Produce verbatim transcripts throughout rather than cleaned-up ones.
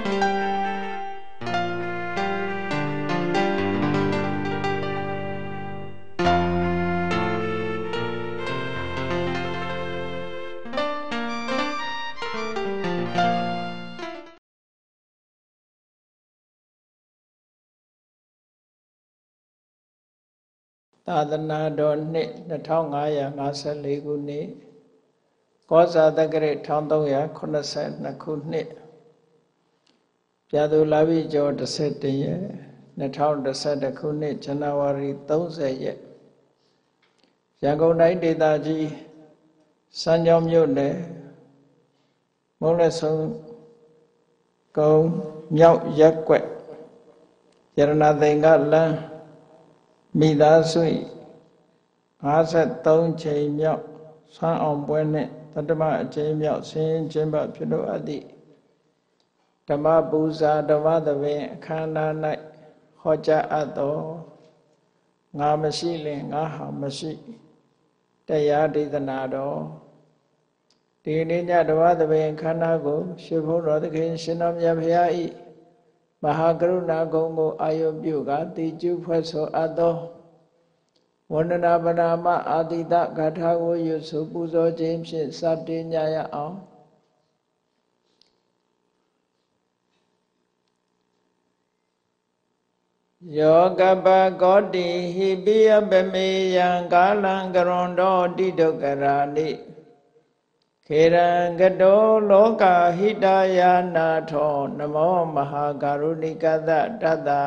သာသနာတော်နှစ်နှစ်ထောင်ငါးရာငါးဆယ်လေးခုနှစ်ကောဇာတက္ကရာတစ်ထောင်သုံးရာခုနှစ်ဆယ်နှစ်ခုနှစ်ပြာသူလာပြီကျော်တစ်ဆယ့်တစ်ရက်နှစ်ထောင်တစ်ဆယ့်တစ်ခုနှစ်ဇန်နဝါရီသုံးဆယ်ရက်ရန်ကုန်တိုင်းဒေသကြီးစမ်းချောင်းမြို့နယ်မုံလက်ဆုံးကုန်းမြောက်ရက်ကွက်ရတနာသိင်္ဂလမ်းမိသားစုငါးဆယ်သုံးချိန်မြောက်ဆွမ်းအောင်ပွဲနှင့်တတ္တမအချိန်မြောက်ဆင်းကျင်းပဖြစ်လို့အပ်သည့်ဓမ္မပူဇာဓမ္မသဘင်အခမ်းအနား၌ဟောကြားအပ်သောငါမရှိလင်ငါဟာမရှိတရားဒေသနာတော်ဒီနေ့ညဓမ္မသဘင်အခမ်းအနားကိုရှင်ဘုန်းတော်သခင်ရှင်တော်မြတ်ဖရာ၏မဟာကရုဏာဂုဏ်ကိုအာရုံပြုကာတိကျုဖွဲ့ဆိုအပ်သောဝန္ဒနာပနာမအာတိတဂါထာကိုရွတ်ဆိုပူဇော်ခြင်းဖြင့်စတင်ကြရအောင်ယောကပကောတိဟိပိယပမေယံကာလံကရွန်တောတိဒုက္ခရာနိခေရံကတောလောကဟိတယာနာထောနမောမဟာကရုဏိကတတတ္တ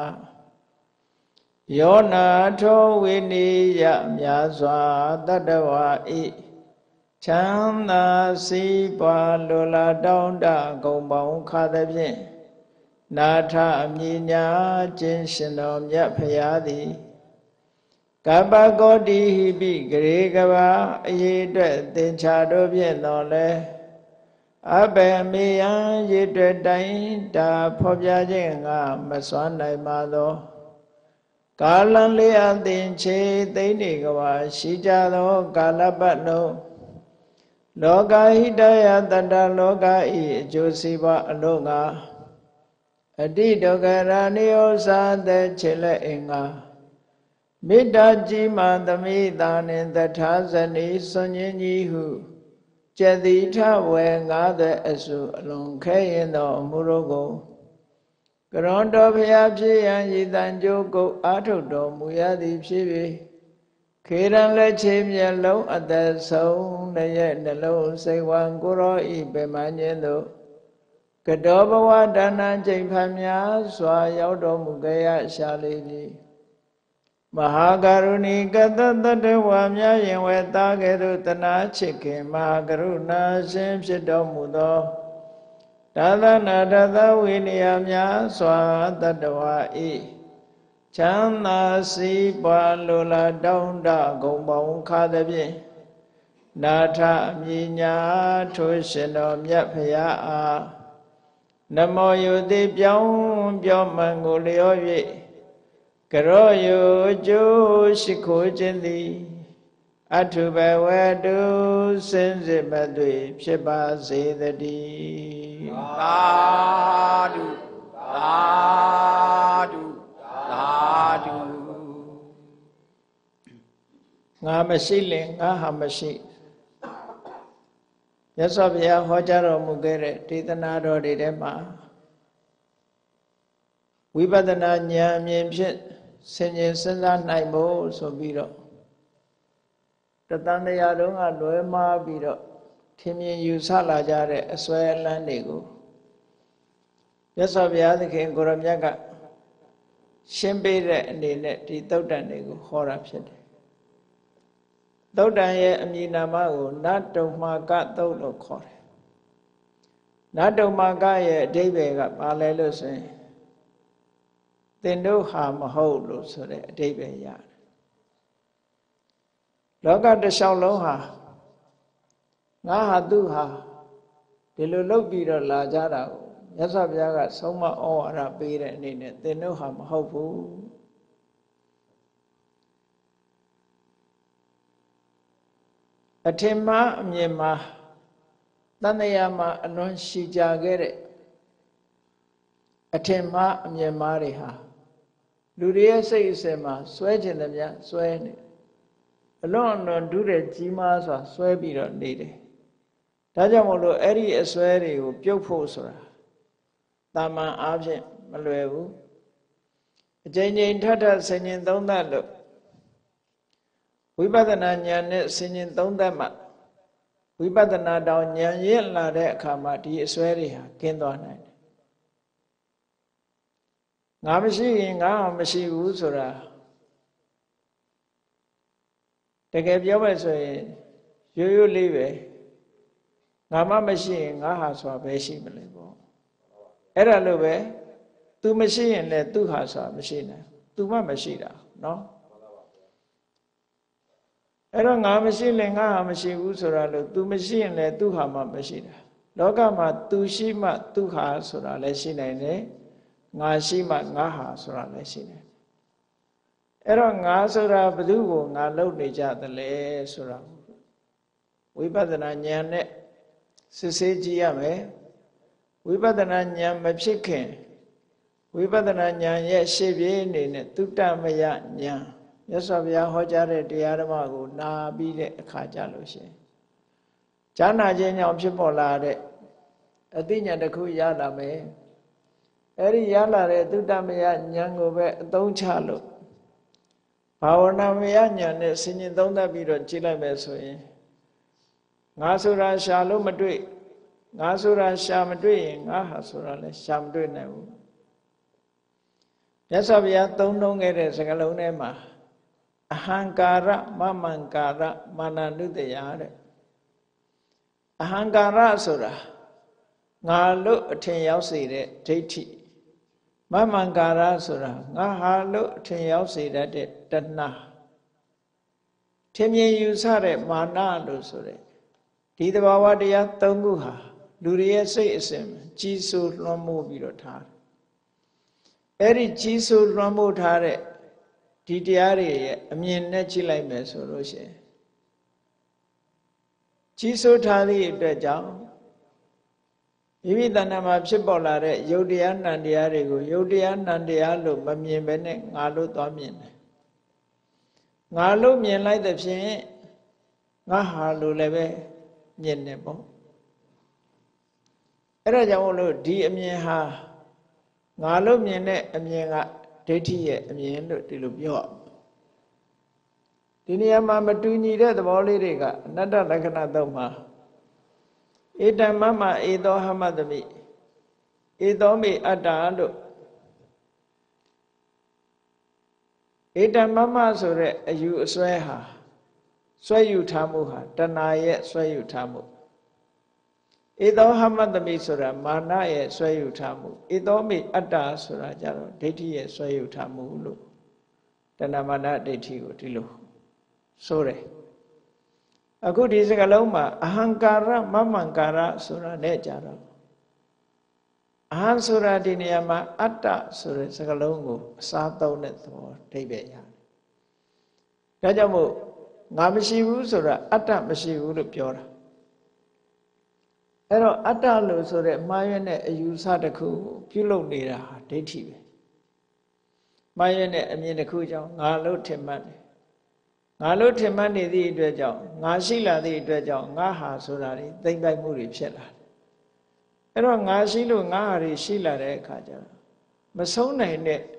ယောနာထောဝိနိယမြာစွာတတ္တဝါဤချမ်းသာစီးပွားလိုလားတောင်းတဂုံပေါင်းခါသဖြင့်နာထအမြညာခြင်းရှင်တော်မြတ်ဖရာသည်ကပ္ပကောတိဟိပိဂရေကဘာအရေးအတွက်သင်္ချာတို့ဖြင့်တော်လဲအဘယ်မေယံရေအတွက်တိုင်းတာဖော်ပြခြင်းကမစွမ်းနိုင်ပါသောကာလံလေးအသင်ချေသိမ့်နေကဘာရှိကြသောကာလပတ်လုံးလောကဟိတယတတ္တလောကဤအကျိုးစီးပွားအလို့ငါအတိဒုက္ခရာနိဩဇာတဲ့ခြေလက်အင်္ဂါမေတ္တာကြီးမှသမိတာနှင့်တထာဇနီစွန်ញင်းကြီးဟုကျက်တိထဝေငါးသက်အစုအလွန်ခဲရင်သောအမှုတို့ကိုကရွန်တော်ဖျားဖြစ်ရန်ရည်တန်ကြိုးကိုအာထုတ်တော်မူရသည်ဖြစ်၍ခေရန်လက်ချေမျက်လုံးအသက်ဆုံးနှရဲ့နှလုံးစိတ်ဝံကိုရောဤပေမញ្ញင်းတို့ကတောဘဝဒါနချိန်ဖန်များစွာရောက်တော်မူကြရရှာလေပြီမဟာကရုဏီကတတတ္တဝါများရင်ဝဲသားကဲ့သို့တနာချစ်ခင်မဟာကရုဏာရှင်ဖြစ်တော်မူသောဒါသနာတသဝိနည်းများစွာတတ္တဝါဤချမ်းသာစီးပွားလိုလားတောင်းတဂုံပေါင်းခါသဖြင့်နာထအမြညာထိုးရှင်တော်မြတ်ဖရာအားနမောယုတိပြောင်းပြောမှန်ကိုလျော်၍ကရောယုကျိုးရှိခိုးခြင်းသည်အထုဘဝတုစင်စစ်မသွေဖြစ်ပါစေတည်းသာဓုသာဓုသာဓုငါမရှိလင်ငါဟာမရှိမြတ်စွာဘုရားဟောကြားတော်မူခဲ့တဲ့ဒေသနာတော်တွေထဲမှာဝိပဿနာဉာဏ်အမြင်ဖြင့်ဆင်ခြင်စဉ်းစားနိုင်ဖို့ဆိုပြီးတော့တသံတရားတုံးကလွဲမှားပြီးတော့ထင်မြင်ယူဆလာကြတဲ့အစွဲအလန်းတွေကိုမြတ်စွာဘုရားသခင်ကိုရမြတ်ကရှင်းပေးတဲ့အနေနဲ့ဒီသုတ်တန်တွေကိုဟောတာဖြစ်တယ်သုတ်တန်ရဲ့အမည်နာမကိုနတ္တုမာကသုတ်လို့ခေါ်တယ်နတ္တုမာကရဲ့အဓိပ္ပာယ်ကဘာလဲလို့ဆိုရင်သင်တို့ဟာမဟုတ်လို့ဆိုတဲ့အဓိပ္ပာယ်ရတယ်လောကတစ်လျှောက်လုံးဟာငါဟာသူဟာဒီလိုလုပ်ပြီးတော့လာကြတာကိုမြတ်စွာဘုရားကဆုံးမဩဝါဒပေးတဲ့အနေနဲ့သင်တို့ဟာမဟုတ်ဘူးအထင်မှားအမြင်မှာတဏှာမှာအလွန်ရှိကြခဲ့တဲ့အထင်မှားအမြင်မှားတွေဟာလူတွေရဲ့စိတ်အစဉ်မှာစွဲကျင်တယ်များစွဲနေအလွန်အလွန်ဒုတဲ့ကြီးမားစွာစွဲပြီးတော့နေတယ်ဒါကြောင့်မို့လို့အဲ့ဒီအစွဲတွေကိုပြုတ်ဖို့ဆိုတာတာမန်အားဖြင့်မလွယ်ဘူးအကျဉ်းချင်းထပ်ထပ်ဆင်ញင်သုံးသပ်လို့ဝိပဿနာဉာဏ်နဲ့ဆင်ញင်သုံးသပ်မှဝိပဿနာတောင်ဉာဏ်ရင့်လာတဲ့အခါမှာဒီအစွဲတွေဟာကင်းသွားနိုင်တယ်ငါမရှိရင်ငါမရှိဘူးဆိုတာတကယ်ပြောမယ်ဆိုရင်ရိုးရိုးလေးပဲငါမှမရှိရင်ငါဟာဆိုတာပဲရှိမလဲပေါ့အဲ့ဒါလို့ပဲ तू မရှိရင်လည်း तू ဟာဆိုတာမရှိနိုင် तू မှမရှိတာเนาะအဲ့တော့ငါမရှိရင်ငါဟာမရှိဘူးဆိုတာလို့ तू မရှိရင်လည်း तू ဟာမှမရှိတာလောကမှာ तू ရှိမှ तू ဟာဆိုတာလည်းရှိနိုင်တယ်ငါရှိမှငါဟာဆိုတာလည်းရှိတယ်အဲ့တော့ငါဆိုတာဘယ်သူကိုငါလုပ်နေကြသလဲဆိုတာဝိပဿနာဉာဏ်နဲ့စစ်ဆေးကြည့်ရမယ်ဝိပဿနာဉာဏ်မဖြစ်ခင်ဝိပဿနာဉာဏ်ရဲ့ရှေ့ပြေးအနေနဲ့သုတ္တမယဉာဏ်မြတ်စွာဘုရားဟောကြားတဲ့တရားဓမ္မကိုနာပြီးတဲ့အခါကြလို့ရှိရင်ဈာနာခြင်းကြောင့်ဖြစ်ပေါ်လာတဲ့အသိဉာဏ်တစ်ခုရလာမယ်အဲ့ဒီရလာတဲ့သုတ္တမယဉာဏ်ကိုပဲအသုံးချလို့ဘာဝနာမယဉာဏ်နဲ့ဆင်ញင်သုံးသပ်ပြီးတော့ကြည့်လိုက်မယ်ဆိုရင်ငါဆိုတာရှာလို့မတွေ့ငါဆိုတာရှာမတွေ့ရင်ငါဟာဆိုတာလည်းရှာမတွေ့နိုင်ဘူးမြတ်စွာဘုရားသုံးနှုန်းခဲ့တဲ့စကားလုံးထဲမှာအဟံကာရမမံကာရမာနနုတယတဲ့အဟံကာရဆိုတာငါလို့အထင်ရောက်စေတဲ့ဒိဋ္ဌိမမံကာရဆိုတာငါဟာလို့အထင်ရောက်စေတတ်တဲ့တဏှာထင်မြင်ယူဆတဲ့မာနလို့ဆိုတဲ့ဒီသဘာဝတရားသုံးခုဟာလူတွေရဲ့စိတ်အစဉ်ကြီးစိုးလွှမ်းမိုးပြီးတော့ထားတယ်အဲ့ဒီကြီးစိုးလွှမ်းမိုးထားတဲ့ဒီတရားတွေရဲ့အမြင်နဲ့ကြည့်လိုက်မယ်ဆိုလို့ရှိရင်ကြီးစိုးထားသည့်အတွက်ကြောင့်မိမိတဏ္ဍာမှာဖြစ်ပေါ်လာတဲ့ယုတ်တရားနံတရားတွေကိုယုတ်တရားနံတရားလို့မမြင်ဘဲနဲ့ငါလို့သွားမြင်တယ်ငါလို့မြင်လိုက်တဲ့ဖြင့်ငါဟာလို့လည်းပဲမြင်တယ်ပေါ့အဲ့ဒါကြောင့်မို့လို့ဒီအမြင်ဟာငါလို့မြင်တဲ့အမြင်ကဒိဋ္ဌိရဲ့အမြင်လို့ဒီလိုပြောဒီနေရာမှာမတူညီတဲ့သဘောလေးတွေကအနတ္တလက္ခဏာသုံးမှာဧတံမမဧသောဟမတမိဧသောမိအတ္တလို့ဧတံမမဆိုတဲ့အယူအစွဲဟာစွဲယူထားမှုဟာတဏှာရဲ့စွဲယူထားမှုဧသောဟမတမိဆိုတာမာနရဲ့စွဲယူထားမှုဧသောမိအတ္တဆိုတာကြတော့ဒိဋ္ဌိရဲ့စွဲယူထားမှုလို့တဏှာမာနဒိဋ္ဌိကိုဒီလိုဆိုတယ်အခုဒီစကားလုံးမှာအဟံကာရမမံကာရဆိုတာနဲ့ကြတော့အဟံဆိုတာဒီနေရာမှာအတ္တဆိုတဲ့စကားလုံးကိုအစားသုံးတဲ့သဘောအဓိပ္ပာယ်ရတယ်ဒါကြောင့်မို့ငါမရှိဘူးဆိုတာအတ္တမရှိဘူးလို့ပြောတာအဲ့တော့အတ္တလို့ဆိုတဲ့မှားရွံ့တဲ့အယူဆတစ်ခုပြုလုပ်နေတာဟာဒိဋ္ဌိပဲမှားရွံ့တဲ့အမြင်တစ်ခုကြောင့်ငါလို့ထင်မှတ်တယ်ငါလို့ထင်မှတ်နေသည့်အတွက်ကြောင့်ငါရှိလာသည့်အတွက်ကြောင့်ငါဟာဆိုတာတွေသိမ့်ပိုက်မှုတွေဖြစ်လာတယ်အဲ့တော့ငါရှိလို့ငါဟာတွေရှိလာတဲ့အခါကျတော့မဆုံးနိုင်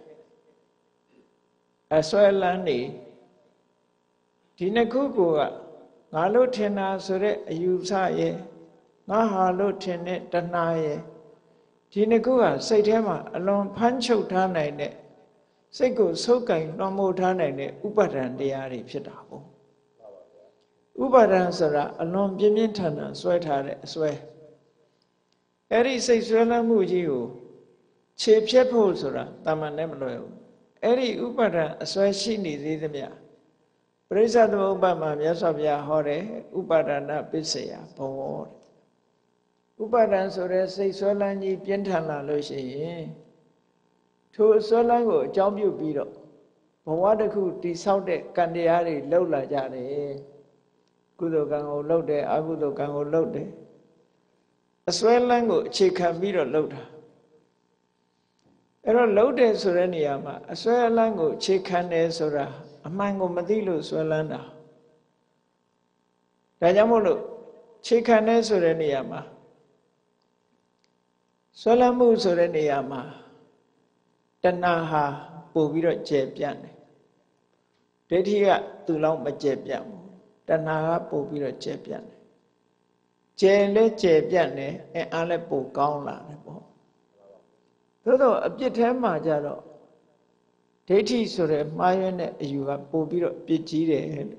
တဲ့အစွဲလန်းနေဒီနှစ်ခုကငါလို့ထင်တာဆိုတဲ့အယူဆရဲ့ငါဟာလို့ထင်တဲ့တဏှာရဲ့ဒီနှစ်ခုကစိတ်ထဲမှာအလွန်ဖမ်းချုပ်ထားနိုင်တဲ့စိတ်ကိုဆုပ်ကင်လွှမ်းမိုးထားနိုင်တဲ့ဥပါဒံတရားတွေဖြစ်တာပေါ့ဥပါဒံဆိုတာအလွန်ပြင်းပြင်းထန်ထန်ဆွဲထားတဲ့အဆွဲအဲ့ဒီစိတ်ဆွဲလမ်းမှုကြီးကိုခြေဖြတ်ဖို့ဆိုတာတာမန်နဲ့မလွယ်ဘူးအဲ့ဒီဥပါဒံအဆွဲရှိနေသေးသမျှပရိစ္ဆသမုပ္ပါဒ်မှာမြတ်စွာဘုရားဟောတယ်ဥပါဒနာပစ္စယဘောတဲ့ဥပါဒံဆိုတဲ့စိတ်ဆွဲလန်းကြီးပြင်းထန်လာလို့ရှိရင်ထိုအစွဲလန်းကိုအကြောင်းပြုပြီးတော့ဘဝတစ်ခုတိဆောက်တဲ့ကံတရားတွေလှုပ်လာကြတယ်ကုသိုလ်ကံကိုလှုပ်တယ်အကုသိုလ်ကံကိုလှုပ်တယ်အစွဲလန်းကိုအခြေခံပြီးတော့လှုပ်တာအဲ့တော့လှုပ်တယ်ဆိုတဲ့နေရာမှာအစွဲအလန်းကိုခြေခံတယ်ဆိုတာအမှန်ကိုမသိလို့စွဲလန်းတာဒါကြောင့်မို့လို့ခြေခံတယ်ဆိုတဲ့နေရာမှာစွဲလန်းမှုဆိုတဲ့နေရာမှာတဏှာဟာပို့ပြီးတော့ကျယ်ပြန့်တယ်ဒိဋ္ဌိကသူ့လောက်မကျယ်ပြန့်ဘူးတဏှာကပို့ပြီးတော့ကျယ်ပြန့်တယ်ကျယ်လဲကျယ်ပြန့်တယ်အဲအားလဲပို့ကောင်းလာတယ်ပေါ့သို့တော့အပြစ်ထဲမှာကြတော့ဒိဋ္ဌိဆိုတဲ့မှားယွင်းတဲ့အယူကပို့ပြီးတော့ပြစ်ကြီးတယ်လို့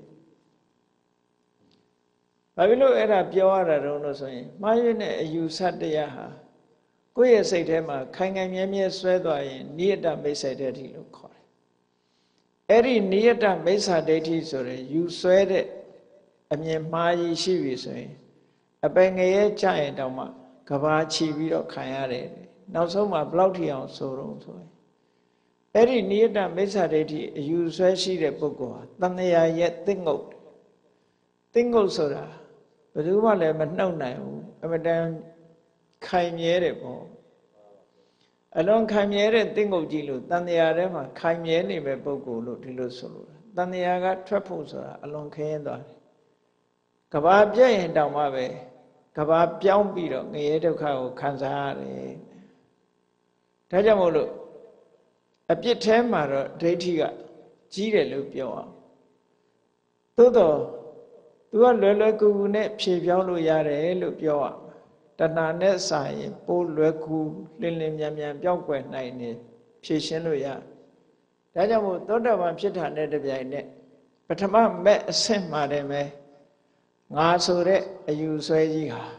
ဘာဖြစ်လို့အဲ့ဒါပြောရတာတုံးလို့ဆိုရင်မှားယွင်းတဲ့အယူဆတရားဟာကိုယ့်ရဲ့စိတ်ထဲမှာခိုင်ခိုင်မြဲမြဲဆွဲသွားရင်နိယတမိစ္ဆာဒိဋ္ဌိလို့ခေါ်တယ်အဲ့ဒီနိယတမိစ္ဆာဒိဋ္ဌိဆိုတဲ့ယူဆွဲတဲ့အမြင်မှားကြီးရှိပြီဆိုရင်အပင်ငရဲကြရင်တောင်မှကဘာချီပြီးတော့ခံရတယ်နောက်ဆုံးမှာဘလောက်ထီအောင်ဆိုတော့ဆိုရင်အဲ့ဒီနိယတမိစ္ဆာဒိဋ္ဌိအယူဆွဲရှိတဲ့ပုဂ္ဂိုလ်ဟာတဏှာရဲ့သင်္ငုတ်သင်္ငုတ်ဆိုတာဘယ်သူမှလည်းမနှုတ်နိုင်ဘူးအမတန်ခိုင်မြဲတယ်ပေါ့အလွန်ခိုင်မြဲတဲ့သင်္ငုတ်ကြီးလို့တဏှာထဲမှာခိုင်မြဲနေမဲ့ပုဂ္ဂိုလ်လို့ဒီလိုဆိုလို့တဏှာကထွက်ဖို့ဆိုတာအလွန်ခင်းသွားတယ်ကဘာပြည့်ရင်တောင်မှပဲကဘာပြောင်းပြီးတော့ငရဲဒုက္ခကိုခံစားရတယ်ဒါကြောင့်မို့လို့အပြစ်ထဲမှာတော့ဒိဋ္ဌိကကြီးတယ်လို့ပြောအောင်သို့တော့သူကလွယ်လွယ်ကူကူနဲ့ဖြေပြောင်းလို့ရတယ်လို့ပြောအောင်တဏှာနဲ့စာရင်ပိုးလွယ်ကူလင်းလင်းမြန်မြန်ပြောင်းကွယ်နိုင်နေဖြေရှင်းလို့ရဒါကြောင့်မို့သောတာပန်ဖြစ်တာနဲ့တပြိုင်နက်ပထမမဲ့အဆင့်မှာတည်းပဲငါဆိုတဲ့အယူဆွဲကြီးဟာ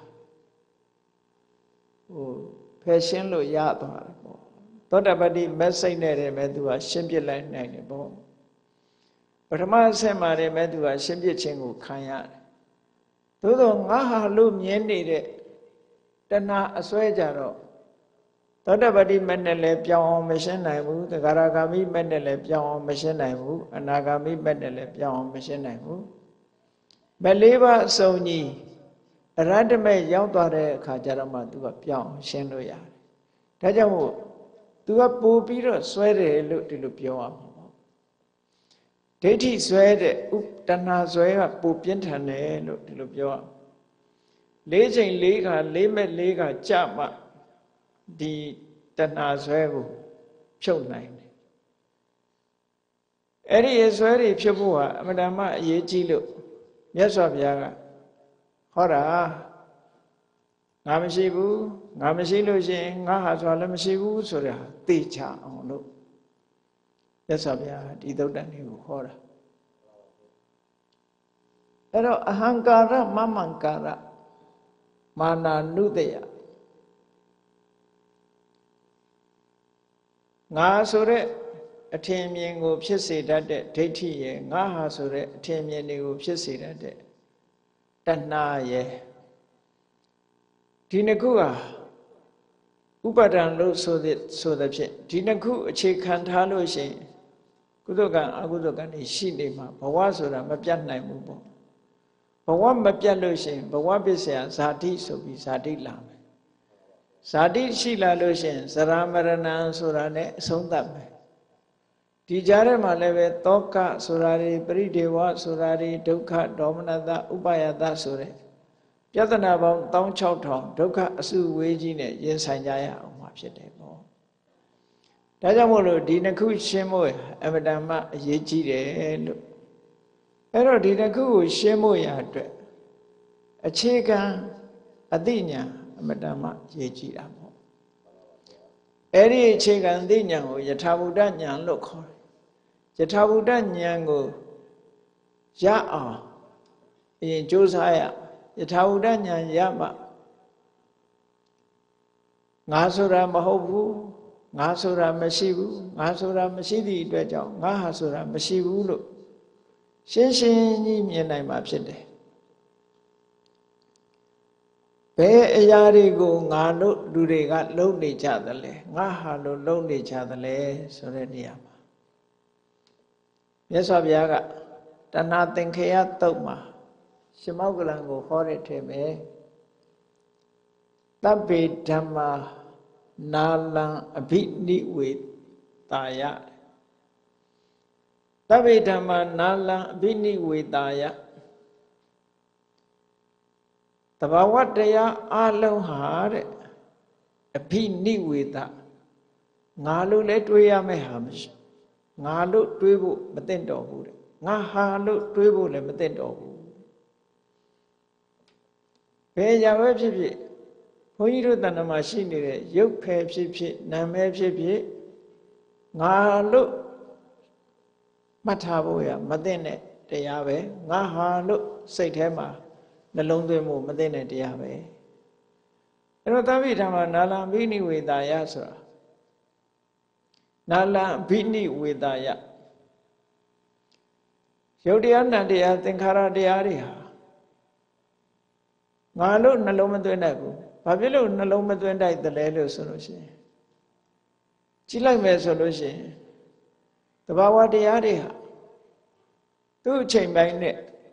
ဟိုဖယ်ရှင်းလို့ရသွားတယ်ပေါ့သောတာပတိမဲ့စိတ်နဲ့တည်းပဲသူကရှင်းပြလိုက်နိုင်တယ်ပေါ့ပထမအဆင့်မှာတည်းပဲသူကရှင်းပြခြင်းကိုခံရတယ်သို့သောငါဟာလို့မြင်နေတဲ့တဏှာအစွဲကြတော့သောတာပတိမဲ့နဲ့လည်းပြောင်းအောင်မရှင်းနိုင်ဘူးသဂရဂါမိမဲ့နဲ့လည်းပြောင်းအောင်မရှင်းနိုင်ဘူးအနာဂါမိမဲ့နဲ့လည်းပြောင်းအောင်မရှင်းနိုင်ဘူးမလေးပါအစုံကြီးအရဟတမေရောက်သွားတဲ့အခါကျတော့မှသူကပြောင်းရှင်းလို့ရတယ်ဒါကြောင့်မို့သူကပို့ပြီးတော့စွဲတယ်လို့ဒီလိုပြောရမှာပေါ့ဒိဋ္ဌိစွဲတဲ့ဥတဏှာစွဲကပို့ပြင်းထန်တယ်လို့ဒီလိုပြောရလေးချိန်လေးခါလေးမဲ့လေးခါကြမှဒီတဏှာစွဲကိုဖြုတ်နိုင်တယ်အဲ့ဒီအစွဲတွေဖြုတ်ဖို့ဟာအမှန်တမ်းအရေးကြီးလို့မြတ်စွာဘုရားကဟောတာငါမရှိဘူးငါမရှိလို့ရှိရင်ငါဟာဆိုတာလည်းမရှိဘူးဆိုတာသိချအောင်လို့မြတ်စွာဘုရားဒီသုတ်တန်လေးကိုဟောတာအဲ့တော့အဟံကာရမမံကာရမာနာနုတယငါဆိုတဲ့အထင်မြင်ကိုဖြစ်စေတတ်တဲ့ဒိဋ္ဌိရဲ့ငါဟာဆိုတဲ့အထင်မြင်တွေကိုဖြစ်စေတတ်တဲ့တဏှာရဲ့ဒီနှစ်ခုဟာဥပါဒံလို့ဆိုတဲ့ဆိုတဲ့ဖြင့်ဒီနှစ်ခုအခြေခံထားလို့ရှိရင်ကုသကံအကုသကံတွေရှိနေမှာဘဝဆိုတာမပြတ်နိုင်ဘူးပေါ့ဘဝမပြတ်လို့ရှိရင်ဘဝပစ္စယဇာတိဆိုပြီးဇာတိလာမယ်ဇာတိရှိလာလို့ရှိရင်ဇရာမရဏံဆိုတာနဲ့အဆုံးသတ်မယ်ဒီကြားထဲမှာလည်းပဲတောကဆိုတာတွေပရိဒေဝဆိုတာတွေဒုက္ခဒေါမနတဥပါယတဆိုတဲ့ပြဿနာပေါင်း၁၆၀၀၀ဒုက္ခအစုဝေးကြီးနဲ့ရင်ဆိုင်ကြရအောင်မှာဖြစ်တယ်ပေါ့ဒါကြောင့်မို့လို့ဒီနှစ်ခုရှင်းဖို့အမတန်မှအရေးကြီးတယ်လို့အဲ့တော့ဒီတစ်ခုကိုရှင်းဖို့ရအတွက်အခြေခံအသိဉာဏ်အမတန်မှရေးကြည့်တာပေါ့အဲ့ဒီအခြေခံအသိဉာဏ်ကိုယထာဘုဒ္ဓဉာဏ်လို့ခေါ်တယ်ယထာဘုဒ္ဓဉာဏ်ကိုရအောင်အရင်ကြိုးစားရယထာဘုဒ္ဓဉာဏ်ရမှငါဆိုတာမဟုတ်ဘူးငါဆိုတာမရှိဘူးငါဆိုတာမရှိသည့်အတွက်ကြောင့်ငါဟာဆိုတာမရှိဘူးလို့ရှင်းရှင်းကြီးမြင်နိုင်မှာဖြစ်တယ်ဘယ်အရာတွေကိုငါတို့လူတွေကလုံနေကြသလဲငါဟာလို့လုံနေကြသလဲဆိုတဲ့နေရာမှာမြတ်စွာဘုရားကတဏှာသင်္ခေယတုတ်မှာရှမောက္ကလံကိုဟောတဲ့ထဲမှာတပ္ပေဓမ္မာနာလံအဘိနိဝေတာယသဗ္ဗေဓမ္မာနာလံအဘိနိဝေတာယတဘာဝတရားအလုံးဟာတဲ့အဘိနိဝေတာငါလို့လဲတွေးရမယ့်ဟာမရှိငါလို့တွေးဖို့မသင့်တော်ဘူးတဲ့ငါဟာလို့တွေးဖို့လည်းမသင့်တော်ဘူးဘယ်ရာပဲဖြစ်ဖြစ်ဘုန်းကြီးတို့တဏ္ဍာမှာရှိနေတဲ့ရုပ်ဖယ်ဖြစ်ဖြစ်နာမည်ဖြစ်ဖြစ်ငါလို့မှတ်ထားဖို့ရမသင့်တဲ့တရားပဲငါဟာလို့စိတ်ထဲမှာနှလုံးသွင်းမှုမသင့်တဲ့တရားပဲအဲ့တော့သဗ္ဗေဓမ္မာနာလံအဘိနိဝေတာယဆိုတာနာလံအဘိနိဝေတာယရုပ်တရားနာတရားသင်္ခါရတရားတွေဟာငါလို့နှလုံးမသွင်းတတ်ဘူးဘာဖြစ်လို့နှလုံးမသွင်းတတ်တယ်လဲလို့ဆိုလို့ရှိရင်ကြည့်လိုက်မယ်ဆိုလို့ရှိရင်တဘာဝတရားတွေဟာသူ့အချိန်ပိုင်းနဲ့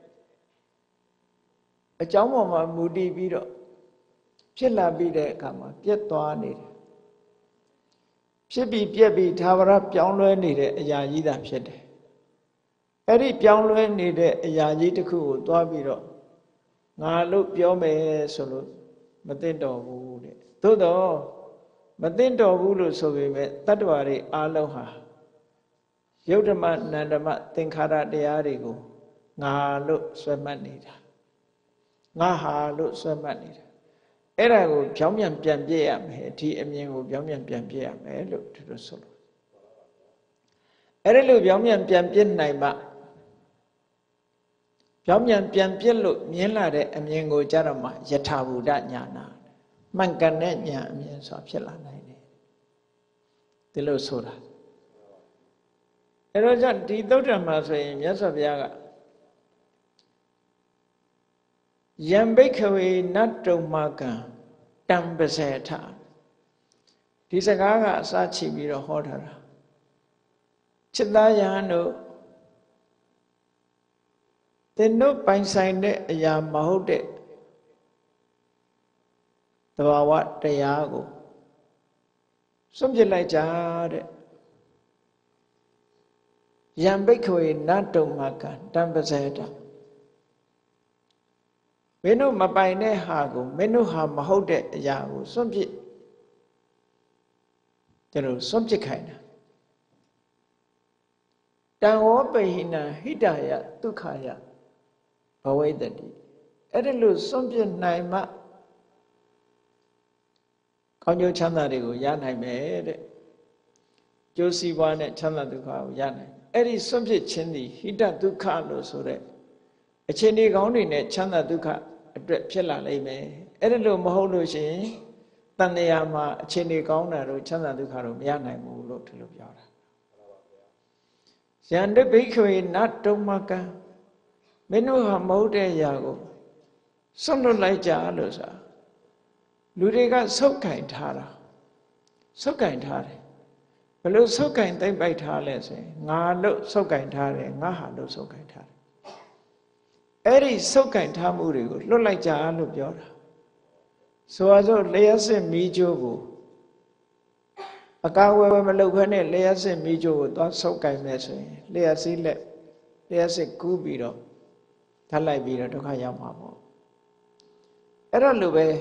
အကြောင်းပေါ်မှာမူတည်ပြီးတော့ဖြစ်လာပြီးတဲ့အခါမှာပြတ်သွားနေတယ်ဖြစ်ပြီးပြက်ပြီးသာဝရပြောင်းလဲနေတဲ့အရာကြီးသာဖြစ်တယ်အဲ့ဒီပြောင်းလဲနေတဲ့အရာကြီးတစ်ခုကိုသွားပြီးတော့ငါလို့ပြောမယ်ဆိုလို့မသိတော်ဘူးတဲ့သို့တော့မသိတော်ဘူးလို့ဆိုပေမဲ့တတ္တဝါတွေအားလုံးဟာယုတ်ဓမ္မနန္ဓမ္မသင်္ခါရတရားတွေကိုငါလို့ဆွဲမှတ်နေတာငါဟာလို့ဆွဲမှတ်နေတာအဲ့ဒါကိုပြောင်းပြန်ပြန်ပြည့်ရမယ်ဒီအမြင်ကိုပြောင်းပြန်ပြန်ပြည့်ရမယ်လို့ဒီလိုဆိုလို့အဲ့ဒါလို့ပြောင်းပြန်ပြန်ပြည့်နိုင်မှပြောင်းပြန်ပြန်ပြည့်လို့မြင်လာတဲ့အမြင်ကိုကြတော့မှယထာဘူတညာနာမှန်ကန်တဲ့ညာအမြင်ဆိုတာဖြစ်လာနိုင်တယ်ဒီလိုဆိုတာအဲ့တော့ကြောင့်ဒီသုတ္တံမှာဆိုရင်မြတ်စွာဘုရားကယံဘိခဝေနတ္တုမကံတံပစေထဒီစကားကအစချီပြီးတော့ဟောထားတာจิตသားယဟန်တို့သင်တို့ပိုင်ဆိုင်တဲ့အရာမဟုတ်တဲ့သဘာဝတရားကိုစွန့်ပစ်လိုက်ကြတဲ့ယံဘိခဝေနတ္တုမကံတံပစေထမင်းတို့မပိုင်တဲ့ဟာကိုမင်းတို့ဟာမဟုတ်တဲ့အရာကိုစွန့်ပစ်ဒါလို့စွန့်ပစ်ခိုင်းတာတံဝောပဟိနဟိတယဒုက္ခယဘဝိတ္တိအဲ့ဒါလို့စွန့်ပစ်နိုင်မှကောင်းကျိုးချမ်းသာတွေကိုရနိုင်မယ်တဲ့ကျိုးစီးပွားနဲ့ချမ်းသာဒုက္ခကိုရနိုင်အဲ့ဒီစွန့်ပစ်ခြင်းသည်ဟိတဒုက္ခလို့ဆိုတဲ့အခြေအနေကောင်းတွေနဲ့ချမ်းသာဒုက္ခအတွက်ဖြစ်လာလိမ့်မယ်အဲ့ဒါလို့မဟုတ်လို့ရှိရင်တဏှာမှာအခြေအနေကောင်းတာတို့ချမ်းသာဒုက္ခတို့မရနိုင်ဘူးလို့ဒီလိုပြောတာယန္တဘိခဝေနတ္တုမကံမင်းတို့ဟာမဟုတ်တဲ့အရာကိုစွန့်လွတ်လိုက်ကြလို့ဆိုတာလူတွေကဆုပ်ကင်ထားတာဆုပ်ကင်ထားတယ်ဘယ်လိုဆုပ်ကင်သိမ့်ပိုက်ထားလဲဆိုရင်ငါလို့ဆုပ်ကင်ထားတယ်ငါဟာလို့ဆုပ်ကင်ထားတယ်အဲ့ဒီဆုပ်ကင်ထားမှုတွေကိုလွတ်လိုက်ကြလို့ပြောတာဆိုပါစို့လျှက်စစ်မီးကြိုးကိုအကာဝယ်ဝယ်မလုပ်ဘဲနဲ့လျှက်စစ်မီးကြိုးကိုသွားဆုပ်ကင်မယ်ဆိုရင်လျှက်စစ်လက်လျှက်စစ်ကူးပြီးတော့ထပ်လိုက်ပြီးတော့ဒုက္ခရောက်မှာပေါ့အဲ့တော့လိုပဲ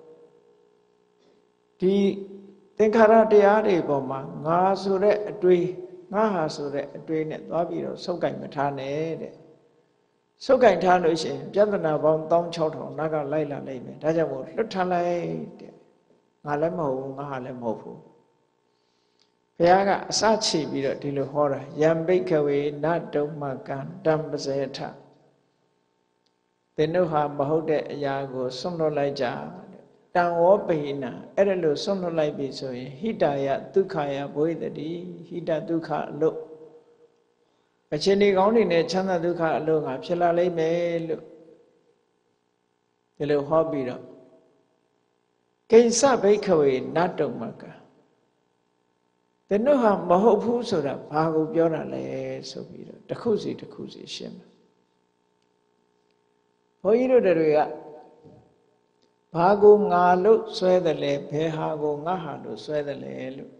ဒီသင်္ခါရတရားတွေပေါ်မှာငါဆိုတဲ့အတွေ့ငါဟာဆိုတဲ့အတွေ့နဲ့သွားပြီးတော့ဆုပ်ကင်မထားနဲ့တဲ့ဆုပ်ကင်ထားလို့ရှိရင်ပြဿနာပေါင်း၁၆ထောင်နောက်ကလိုက်လာနိုင်မယ်ဒါကြောင့်မို့လွတ်ထားလိုက်တဲ့ငါလည်းမဟုတ်ဘူးငါဟာလည်းမဟုတ်ဘူးဘုရားကအစချီပြီးတော့ဒီလိုဟောတာယံဘိခဝေနတ္တုမကံတံပစေထသင်တို့ဟာမဟုတ်တဲ့အရာကိုစွန့်လွတ်လိုက်ကြတံဝောပိဏအဲ့ဒါလို့စွန့်လွတ်လိုက်ပြီဆိုရင်ဟိတယဒုက္ခယဘဝိတ္တိဟိတဒုက္ခအလို့အချင်းဒီကောင်းနေနဲ့ချမ်းသာဒုက္ခအလို့ငါဖြစ်လာလိမ့်မယ်လို့ဒီလိုဟောပြီးတော့ကိဉ္စဘိခဝေနတ္တုမကံသင်တို့ဟာမဟုတ်ဘူးဆိုတာဘာကိုပြောတာလဲဆိုပြီးတော့တစ်ခုစီတစ်ခုစီရှင်းမယ်ဘုန်းကြီးတို့တွေကဘာကိုငါလို့ဆွဲတယ်လဲဘယ်ဟာကိုငါဟာလို့ဆွဲတယ်လဲလို့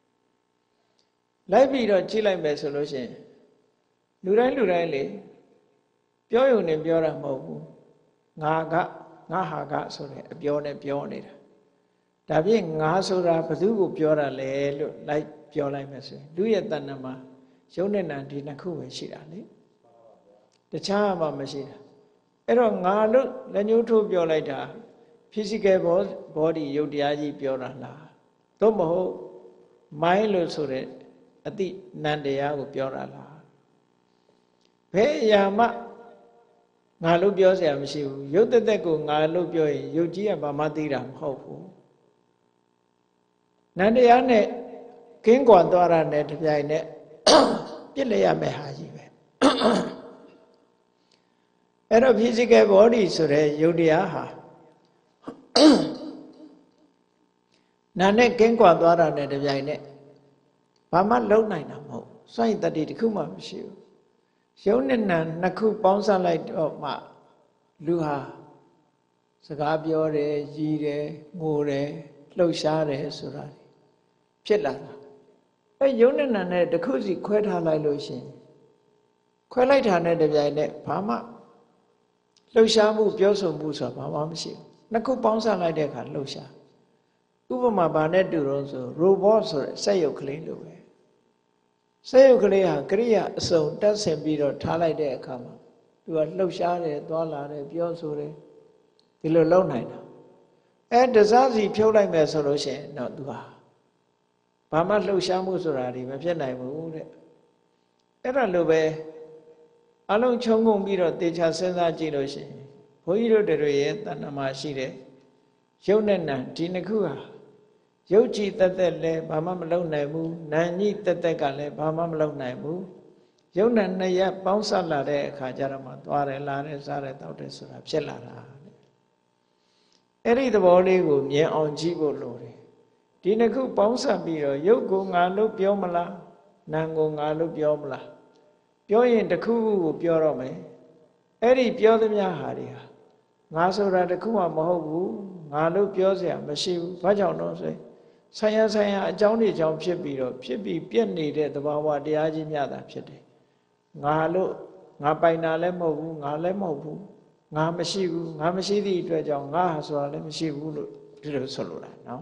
လိုက်ပြီးတော့ကြည့်လိုက်မယ်ဆိုလို့ရှိရင်လူတိုင်းလူတိုင်းလေပြောရုံနဲ့ပြောတာမဟုတ်ဘူးငါကငါဟာကဆိုတဲ့အပြောနဲ့ပြောနေတာဒါဖြင့်ငါဆိုတာဘယ်သူကိုပြောတာလဲလို့လိုက်ပြောလိုက်မယ်ဆိုရင်လူရဲ့တဏ္ဍမှာရုပ်နဲ့နာဒီနှစ်ခုပဲရှိတာလေတခြားမှမရှိတာအဲ့တော့ငါလို့လက်ညှိုးထိုးပြောလိုက်တာ physical body ရုပ်တရားကြီးပြောတာလားသို့မဟုတ် mind လို့ဆိုတဲ့အတိနံတရားကိုပြောတာလားဘယ်အရာမှငါလို့ပြောเสียမရှိဘူးရုပ်သက်သက်ကိုငါလို့ပြောရင်ရုပ်ကြီးကဘာမှသိတာမဟုတ်ဘူးနံတရားနဲ့ကင်းကွာသွားတာနဲ့တပြိုင်နက်ပြစ်လိုက်ရမယ့်ဟာကြီးပဲအဲ့တော့ physical body ဆိုတဲ့ရုပ်တရားဟာနာနဲ့ကင်းကွာသွားတာနဲ့တပြိုင်နက်ဘာမှလုံနိုင်တာမဟုတ်စွန့်ရည်တတ္တိတစ်ခုမှမရှိဘူးရုပ်နဲ့နာနှစ်ခုပေါင်းစပ်လိုက်တော့မှလူဟာစကားပြောတယ်ရည်တယ်ငိုတယ်လှုပ်ရှားတယ်ဆိုတာဖြစ်လာတာအဲရုပ်နဲ့နာနဲ့တစ်ခုစီခွဲထားလိုက်လို့ရှင်ခွဲလိုက်တာနဲ့တပြိုင်နက်ဘာမှလှုပ်ရှားမှုပြောဆိုမှုဆိုတာဘာမှမရှိဘူးနှစ်ခုပေါင်းစပ်လိုက်တဲ့အခါလှုပ်ရှားဥပမာဘာနဲ့တူတော့ဆို robot ဆိုတဲ့စက်ရုပ်ကလေးလိုပဲစက်ရုပ်ကလေးဟာကရိယာအစုံတက်ဆင်ပြီးတော့ထားလိုက်တဲ့အခါမှာသူကလှုပ်ရှားတယ်သွားလာတယ်ပြောဆိုတယ်ဒီလိုလုပ်နိုင်တာအဲတစားစီဖြုတ်လိုက်မယ်ဆိုလို့ရှိရင်တော့သူဟာဘာမှလှုပ်ရှားမှုဆိုတာဒီမဖြစ်နိုင်ဘူးတဲ့အဲ့ဒါလိုပဲအလုံးချုံငုံပြီးတော့တေချာစဉ်းစားကြည့်လို့ရှိရင်ဘုန်းကြီးတို့တွေရဲ့တဏ္ဍမှာရှိတဲ့ရုပ်နဲ့နာဒီနှစ်ခုဟာရုပ်ကြည်တက်တက်လည်းဘာမှမလုပ်နိုင်ဘူးနာညိတက်တက်ကလည်းဘာမှမလုပ်နိုင်ဘူးရုပ်နဲ့နှစ်ရပ်ပေါင်းစပ်လာတဲ့အခါကျတော့မှသွားတယ်လာတယ်စားတယ်တောက်တယ်ဆိုတာဖြစ်လာတာအဲ့ဒီသဘောလေးကိုမြင်အောင်ကြည့်ဖို့လိုတယ်ဒီနှစ်ခုပေါင်းစပ်ပြီးတော့ရုပ်ကိုငါလို့ပြောမလားနာကိုငါလို့ပြောမလားပြောရင်တစ်ခုခုကိုပြောတော့မယ်အဲ့ဒီပြောသမျှဟာတွေဟာငါဆိုတာတစ်ခုမှမဟုတ်ဘူးငါလို့ပြောเสียမရှိဘူးဘာကြောင့်တော့ဆိုဆိုင်ရဆိုင်ရအကြောင်းတွေကြောင့်ဖြစ်ပြီးတော့ဖြစ်ပြီးပြက်နေတဲ့သဘာဝတရားကြီးများတာဖြစ်တယ်ငါလို့ငါပိုင်တာလည်းမဟုတ်ဘူးငါလည်းမဟုတ်ဘူးငါမရှိဘူးငါမရှိသည့်အတွက်ကြောင့်ငါဟာဆိုတာလည်းမရှိဘူးလို့ဒီလိုဆိုလိုတာနော်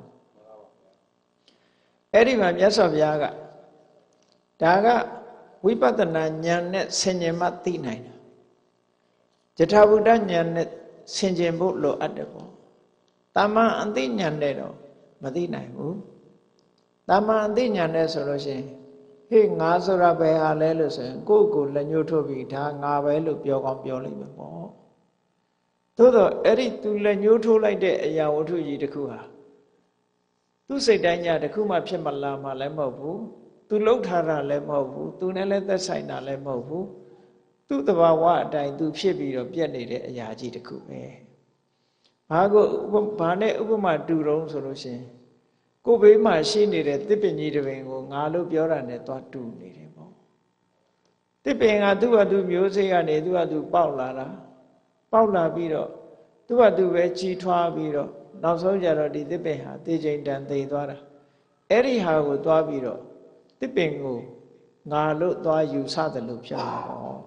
အဲ့ဒီမှာမြတ်စွာဘုရားကဒါကဝိပဿနာဉာဏ်နဲ့ဆင်ခြင်မှသိနိုင်တာယထာဘုဒ္ဓဉာဏ်နဲ့ဆင်ခြင်ဖို့လိုအပ်တယ်ပေါ့တာမန်အသိဉာဏ်နဲ့တော့မသိနိုင်ဘူးတာမန်အသိဉာဏ်နဲ့ဆိုလို့ရှိရင်ဟေ့ငါဆိုတာဘယ်ဟာလဲလို့ဆိုရင်ကိုယ့်ကိုယ်လက်ညှိုးထုတ်ပြီးဒါငါပဲလို့ပြောကောင်းပြောလိုက်မှာပေါ့သို့တော့အဲ့ဒီသူလက်ညှိုးထိုးလိုက်တဲ့အရာဝတ္ထုကြီးတစ်ခုဟာသူစိတ်တိုင်းညာတစ်ခုမှဖြစ်မလာမှလည်းမဟုတ်ဘူးသူလှုပ်ထားတာလည်းမဟုတ်ဘူးသူနဲ့လည်းသက်ဆိုင်တာလည်းမဟုတ်ဘူးသူ့တဘာဝအတိုင်းသူဖြစ်ပြီးတော့ပြက်နေတဲ့အရာကြီးတစ်ခုပဲဘာကိုဘာနဲ့ဥပမာတူတုံးဆိုလို့ရှိရင်ကိုယ်ဘေးမှာရှိနေတဲ့တစ်ပင်ကြီးတစ်ပင်ကိုငါလို့ပြောတာနဲ့သွားတူနေတယ်ပေါ့တစ်ပင်ကသူ့ဟာသူမျိုးစိတ်ကနေသူ့ဟာသူပေါက်လာတာပေါက်လာပြီးတော့သူ့ဟာသူပဲကြီးထွားပြီးတော့နောက်ဆုံးကြတော့ဒီတစ်ပင်ဟာတေချိန်တန်သေသွားတာအဲ့ဒီဟာကိုသွားပြီးတော့တစ်ပင်ကိုငါလို့သွားယူဆတယ်လို့ပြောတာပေါ့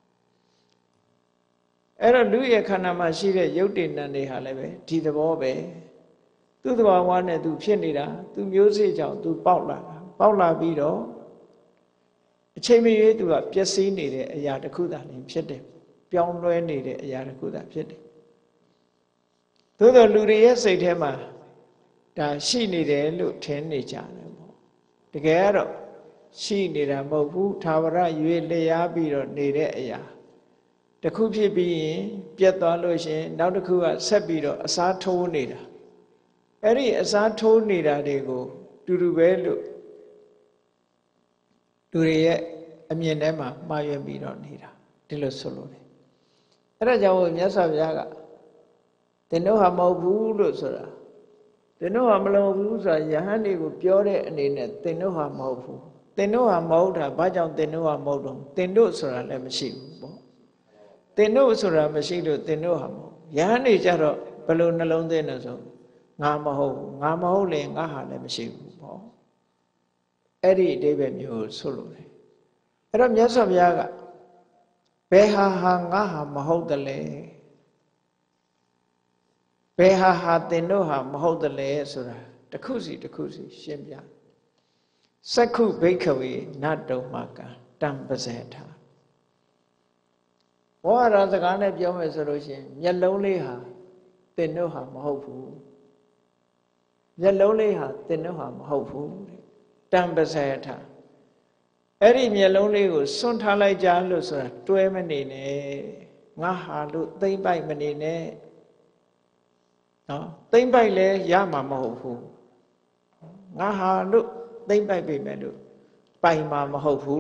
အဲ့တော့လူရဲ့ခန္ဓာမှာရှိတဲ့ရုပ်တည်နံတွေဟာလည်းပဲဒီသဘောပဲသူ့သဘာဝနဲ့သူဖြစ်နေတာသူမျိုးစေ့ကြောင့်သူပေါက်လာတာပေါက်လာပြီးတော့အချိန်မရွေးသူကပျက်စီးနေတဲ့အရာတစ်ခုသာလျှင်ဖြစ်တယ်ပြောင်းလဲနေတဲ့အရာတစ်ခုသာဖြစ်တယ်သို့သောလူတွေရဲ့စိတ်ထဲမှာဒါရှိနေတယ်လို့ထင်နေကြတယ်ပေါ့တကယ်ကတော့ရှိနေတာမဟုတ်ဘူးသာဝရရွေလျားပြီးတော့နေတဲ့အရာတစ်ခုဖြစ်ပြီးရင်ပြတ်သွားလို့ရှင်နောက်တစ်ခုကဆက်ပြီးတော့အစားထိုးနေတာအဲ့ဒီအစားထိုးနေတာတွေကိုတူတူပဲလို့လူတွေရဲ့အမြင်ထဲမှာမှားယွင်းပြီးတော့နေတာဒီလိုဆိုလို့တယ်အဲ့ဒါကြောင့်မြတ်စွာဘုရားကသင်တို့ဟာမဟုတ်ဘူးလို့ဆိုတာသင်တို့ဟာမလုပ်ဘူးဆိုတာယဟန်တွေကိုပြောတဲ့အနေနဲ့သင်တို့ဟာမဟုတ်ဘူးသင်တို့ဟာမဟုတ်တာဘာကြောင့်သင်တို့ဟာမဟုတ်တော့သင်တို့ဆိုတာလည်းမရှိဘူးပေါ့သင်တို့ဆိုတာမရှိလို့သင်တို့ဟာမဟုတ်ယဟန်တွေကြတော့ဘယ်လိုနှလုံးသွင်းလို့ဆိုငါမဟုတ်ငါမဟုတ်လေငါဟာလည်းမရှိဘူးပေါ့အဲ့ဒီအဓိပ္ပာယ်မျိုးဆိုလို့လေအဲ့တော့မြတ်စွာဘုရားကဘယ်ဟာဟာငါဟာမဟုတ်တယ်လေဘယ်ဟာဟာသင်တို့ဟာမဟုတ်တယ်လေဆိုတာတစ်ခုစီတစ်ခုစီရှင်းပြစက္ခုဘိက္ခဝေနတုံမကံတံပဇေထဘောရစကားနဲ့ပြောမယ်ဆိုလို့ရှိရင်မျက်လုံးလေးဟာသင်တို့ဟာမဟုတ်ဘူးမျက်လုံးလေးဟာသင်တို့ဟာမဟုတ်ဘူးတံပဇေထအဲ့ဒီမျက်လုံးလေးကိုစွန့်ထားလိုက်ကြလို့ဆိုတာတွဲမနေနဲ့ငါဟာလို့သိမ့်ပိုက်မနေနဲ့နော်သိမ့်ပိုက်လဲရမှာမဟုတ်ဘူးငါဟာလို့သိမ့်ပိုက်ပြီမဲ့လို့ပိုင်မှာမဟုတ်ဘူး